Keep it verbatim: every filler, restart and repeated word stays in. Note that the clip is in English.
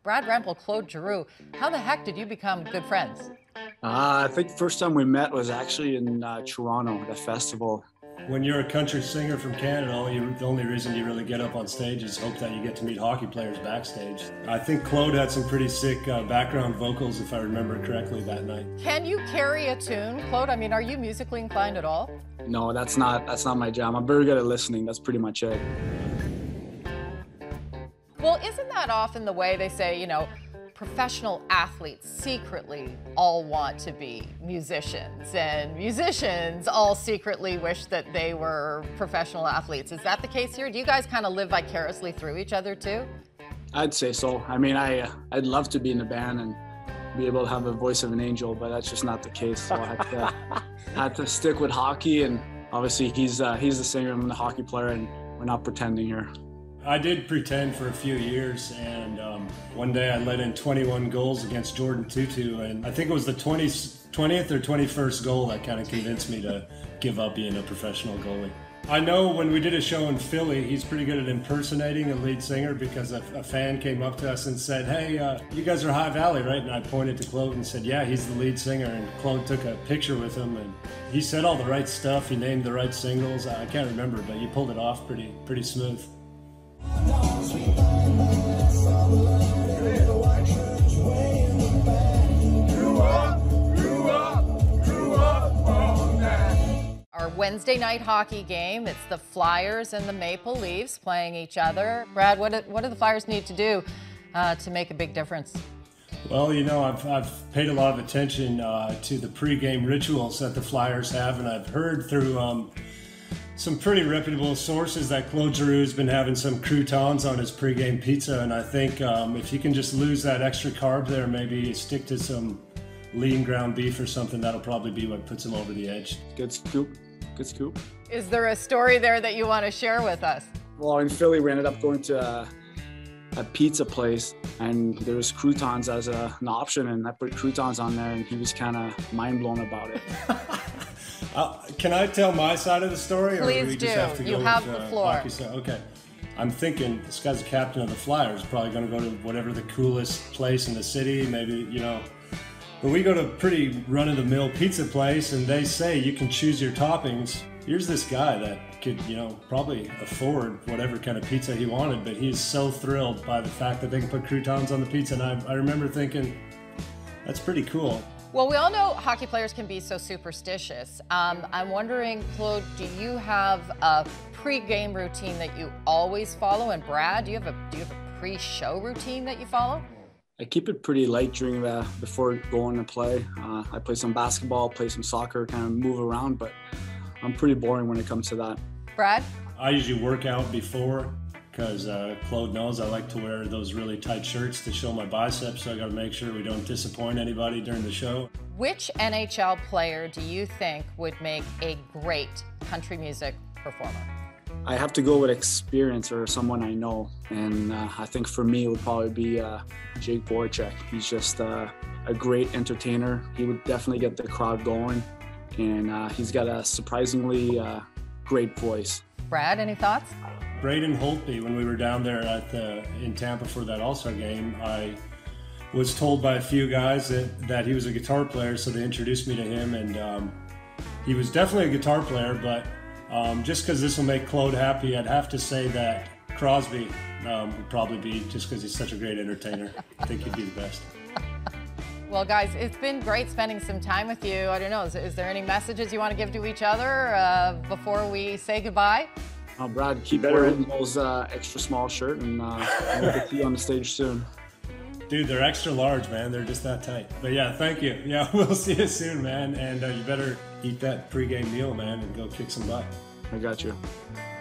Brad Rempel, Claude Giroux. How the heck did you become good friends? Uh, I think the first time we met was actually in uh, Toronto at a festival. When you're a country singer from Canada, all you, the only reason you really get up on stage is hope that you get to meet hockey players backstage. I think Claude had some pretty sick uh, background vocals, if I remember correctly, that night. Can you carry a tune, Claude? I mean, are you musically inclined at all? No, that's not that's not my jam. I'm very good at listening. That's pretty much it. Well, isn't that often the way they say, you know, professional athletes secretly all want to be musicians, and musicians all secretly wish that they were professional athletes? Is that the case here? Do you guys kind of live vicariously through each other too? I'd say so. I mean, I I'd love to be in a band and be able to have the voice of an angel, but that's just not the case. So I had to, I had to stick with hockey, and obviously he's uh, he's the singer, I'm the hockey player, and we're not pretending here. I did pretend for a few years, and um, one day I let in twenty-one goals against Jordan Tutu, and I think it was the twentieth or twenty-first goal that kind of convinced me to give up being a professional goalie. I know when we did a show in Philly, he's pretty good at impersonating a lead singer, because a, a fan came up to us and said, hey, uh, you guys are High Valley, right? And I pointed to Claude and said, yeah, he's the lead singer, and Claude took a picture with him, and he said all the right stuff, he named the right singles. I can't remember, but he pulled it off pretty, pretty smooth. Our Wednesday night hockey game, it's the Flyers and the Maple Leafs playing each other. Brad, what do, what do the Flyers need to do uh, to make a big difference? Well, you know, I've, I've paid a lot of attention uh, to the pregame rituals that the Flyers have, and I've heard through um, some pretty reputable sources that Claude Giroux has been having some croutons on his pregame pizza, and I think um, if you can just lose that extra carb there, maybe stick to some lean ground beef or something, that'll probably be what puts him over the edge. Good scoop. Good scoop. Is there a story there that you want to share with us? Well, in Philly, we ended up going to a, a pizza place, and there was croutons as a, an option, and I put croutons on there, and he was kind of mind blown about it. uh, can I tell my side of the story? Please or do. We just do. have to you go have with, the uh, floor. Hockey side? Okay. I'm thinking this guy's the captain of the Flyers, probably going to go to whatever the coolest place in the city, maybe, you know. But we go to a pretty run-of-the-mill pizza place, and they say you can choose your toppings. Here's this guy that could, you know, probably afford whatever kind of pizza he wanted, but he's so thrilled by the fact that they can put croutons on the pizza. And I, I remember thinking, that's pretty cool. Well, we all know hockey players can be so superstitious. Um, I'm wondering, Claude, do you have a pre-game routine that you always follow? And Brad, do you have a do you have a pre-show routine that you follow? I keep it pretty light during the before going to play. Uh, I play some basketball, play some soccer, kind of move around, but I'm pretty boring when it comes to that. Brad? I usually work out before, because uh, Claude knows I like to wear those really tight shirts to show my biceps, so I got to make sure we don't disappoint anybody during the show. Which N H L player do you think would make a great country music performer? I have to go with experience or someone I know, and uh, I think for me it would probably be uh, Jake Voracek. He's just uh, a great entertainer. He would definitely get the crowd going, and uh, he's got a surprisingly uh, great voice. Brad, any thoughts? Braden Holtby, when we were down there at the, in Tampa for that All-Star game, I was told by a few guys that, that he was a guitar player, so they introduced me to him, and um, he was definitely a guitar player, but Um, just because this will make Claude happy, I'd have to say that Crosby um, would probably be, just because he's such a great entertainer. I think he'd be the best. Well, guys, it's been great spending some time with you. I don't know, is, is there any messages you want to give to each other uh, before we say goodbye? Oh, Brad, keep wearing those uh, extra small shirt, and uh, we'll get you on the stage soon. Dude, they're extra large, man. They're just that tight. But yeah, thank you. Yeah, we'll see you soon, man. And uh, you better eat that pregame meal, man, and go kick some butt. I got you.